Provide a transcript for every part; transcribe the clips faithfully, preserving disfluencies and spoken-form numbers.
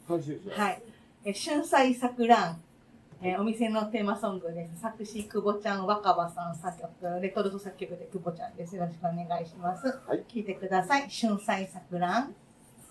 はい。え春菜さくらん。えー、お店のテーマソングです。作詞、くぼちゃん、WAKABAさん、作曲、レトルト作曲でくぼちゃんです。よろしくお願いします。はい、聴いてください。春菜さくらん。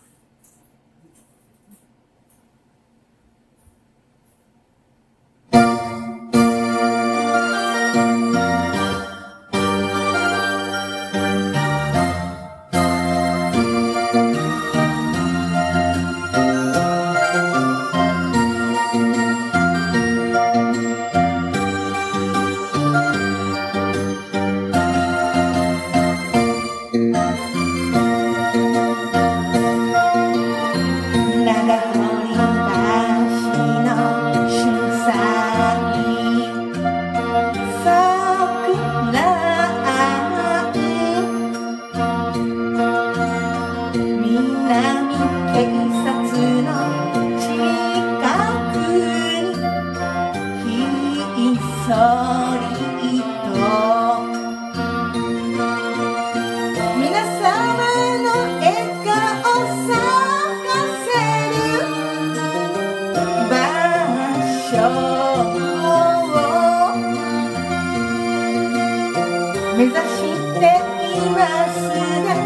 目指していますが、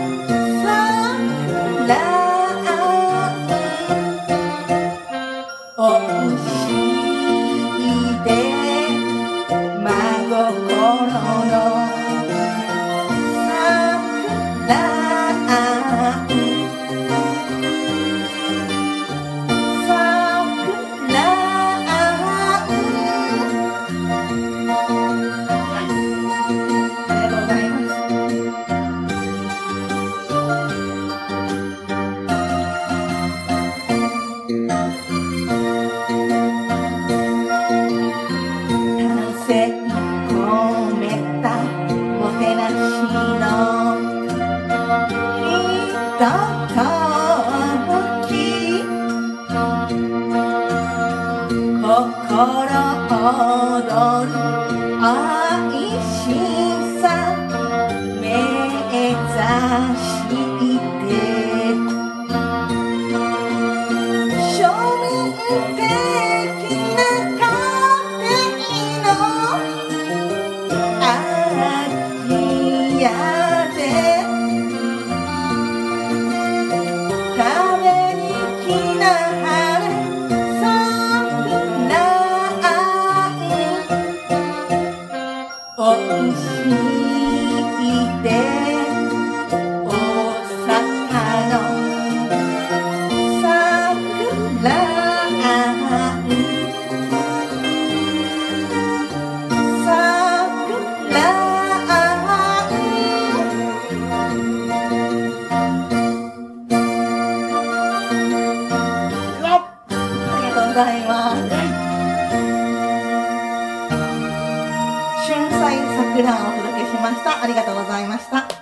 桜おいしいで真心の桜踊る愛しさ目指して庶民的な家庭の味屋で食べに来なはれおいしいで大阪の桜桜ありがとうございます。春菜さくらんをお届けしました。ありがとうございました。